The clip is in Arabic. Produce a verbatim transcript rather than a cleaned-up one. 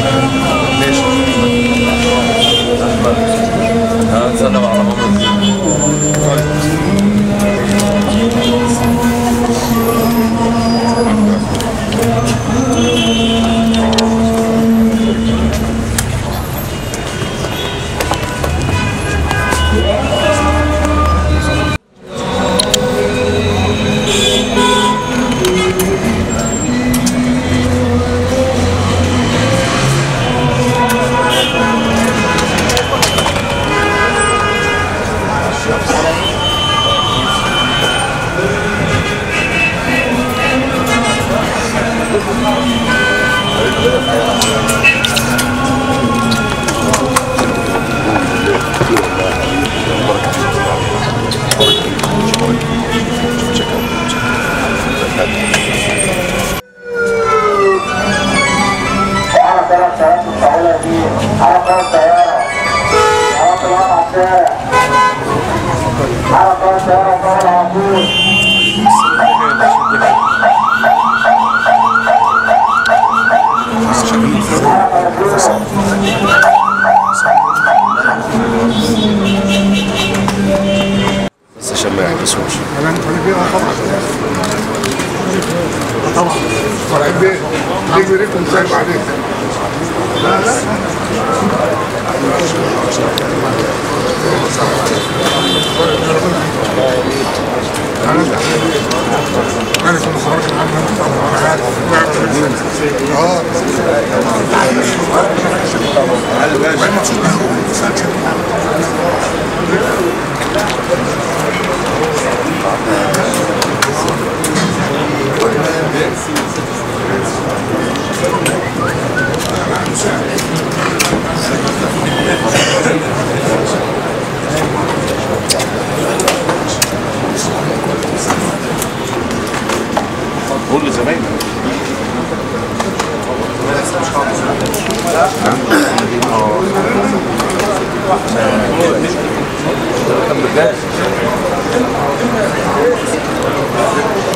ماشي. هنسلم على ماما. بس عشان ما يحبسوش. كمان طالب ايه؟ طبعا طبعا طالب ايه؟ يجي ريكم سايب عليك. لا لا انا كنت خارج عنها انا عارف اه قول لزمايلك. اه